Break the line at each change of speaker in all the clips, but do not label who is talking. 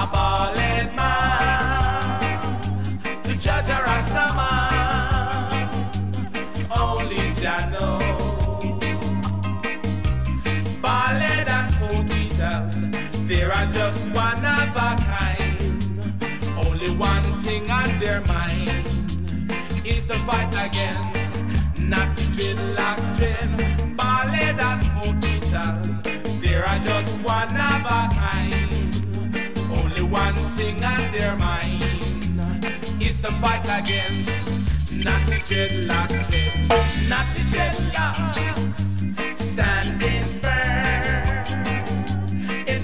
a bald man to judge a Rasta man. Only Jah know. Bald and pokitas, they are just one of a kind. Only one thing on their mind is to fight against not dreadlocks trend. Bald and pokitas, they are just one of a kind. Only one thing on their mind is to fight against not the dreadlocks trend. Not the dreadlocks standing firm in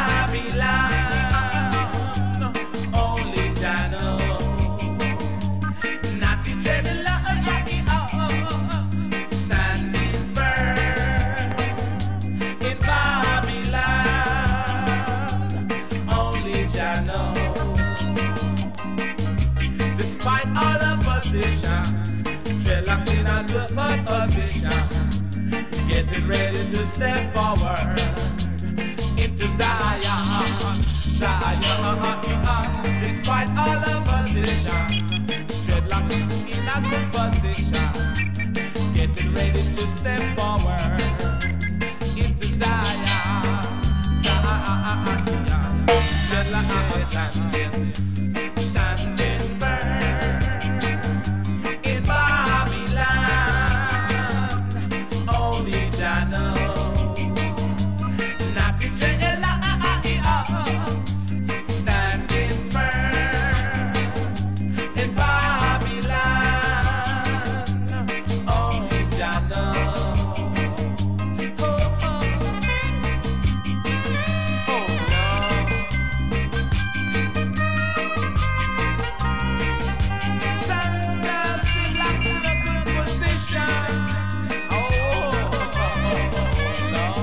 Babylon. Only Jah know. Not the dreadlocks standing firm in Babylon. Only Jah know. Despite all opposition, dreadlocks in a good position, getting ready to step forward into Zion. Despite all opposition, dreadlocks in a good position, getting ready to step forward into Zion. Dreadlocks standing firm in Babylon. Only Jah know. Not the dreadlocks standing firm in Babylon. Only Jah know. Oh, oh. Oh, some girls relax in a good position. Oh, Lord.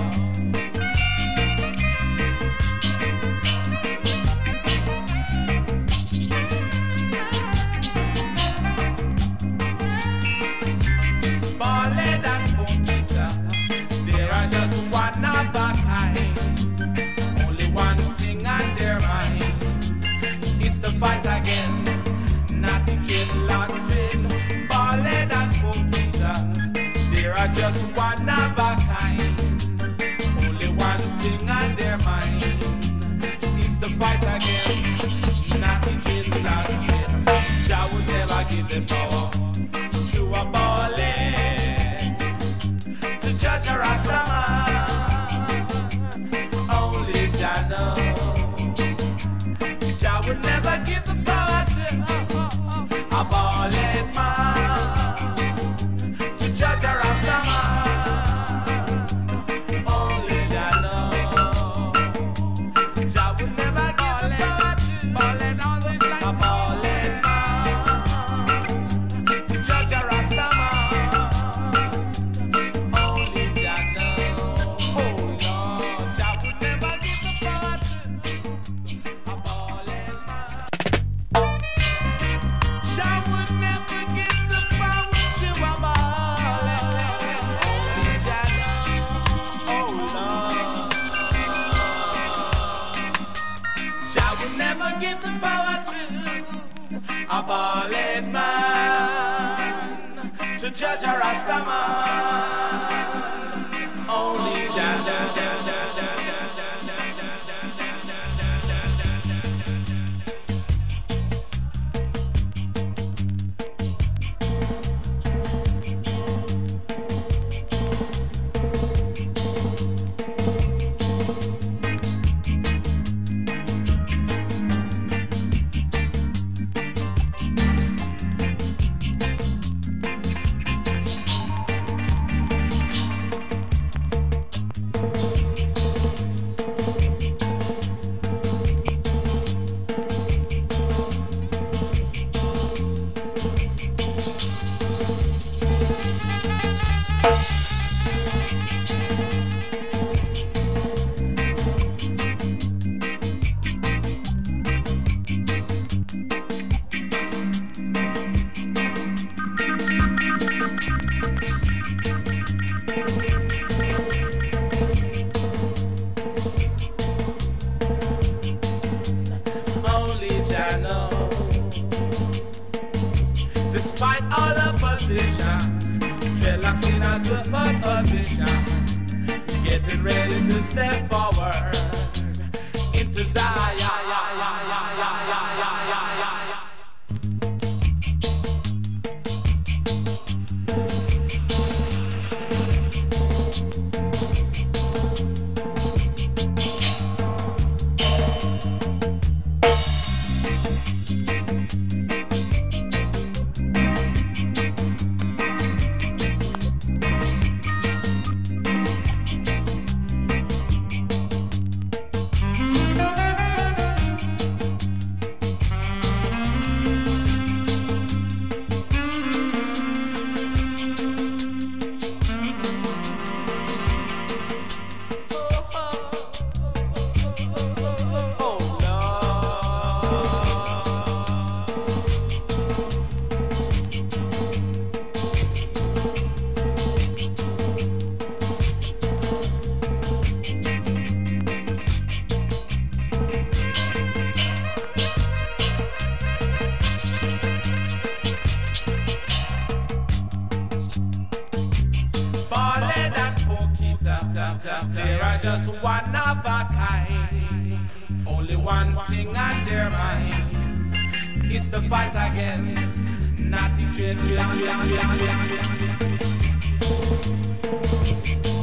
Bald and poquita, they are just one of a kind. Only one thing on their mind is to fight against not the dreadlocks trend. Bald and poquitas, they are just one of a kind. Only one thing on their mind is to fight against not the dreadlocks trend. Jah would never give them power to a bald to judge a Rasta man. Only Jah know. Jah would never give the power to a bald man to judge a Rasta man. Only Jah know. Jah would never give the power to a bald man to judge a Rasta man. Only Jah know. Oh Lord, Jah would never give the power to a bald man. Jah would never give the power to a bald man. Only Jah know. Oh Lord, Jah would never give the power to a bald man to judge a Rasta man. Only Jah. position. Dreadlocks in a good position. Getting ready to step forward into Zion. They are just one of a kind. Only one thing on their mind is the fight against naughty